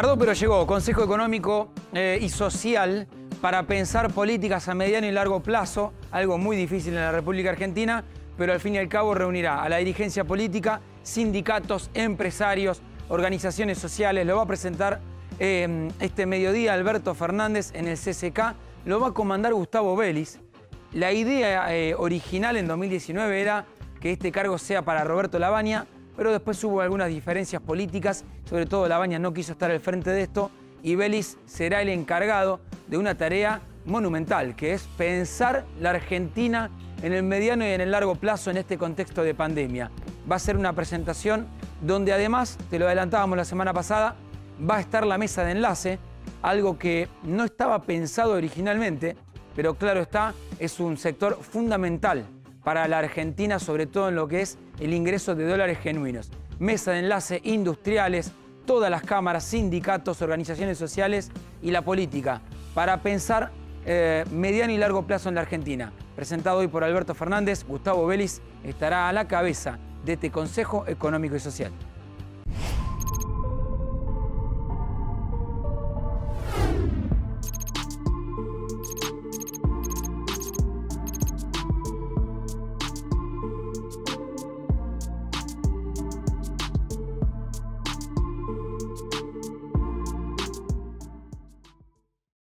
Tardó pero llegó, Consejo Económico y Social para pensar políticas a mediano y largo plazo, algo muy difícil en la República Argentina, pero al fin y al cabo reunirá a la dirigencia política, sindicatos, empresarios, organizaciones sociales. Lo va a presentar este mediodía Alberto Fernández en el CCK, lo va a comandar Gustavo Vélez. La idea original en 2019 era que este cargo sea para Roberto Lavagna, pero después hubo algunas diferencias políticas, sobre todo Lavagna no quiso estar al frente de esto y Vélez será el encargado de una tarea monumental, que es pensar la Argentina en el mediano y en el largo plazo en este contexto de pandemia. Va a ser una presentación donde además, te lo adelantábamos la semana pasada, va a estar la mesa de enlace, algo que no estaba pensado originalmente, pero claro está, es un sector fundamental para la Argentina, sobre todo en lo que es el ingreso de dólares genuinos. Mesa de enlace, industriales, todas las cámaras, sindicatos, organizaciones sociales y la política, para pensar mediano y largo plazo en la Argentina. Presentado hoy por Alberto Fernández, Gustavo Vélez estará a la cabeza de este Consejo Económico y Social.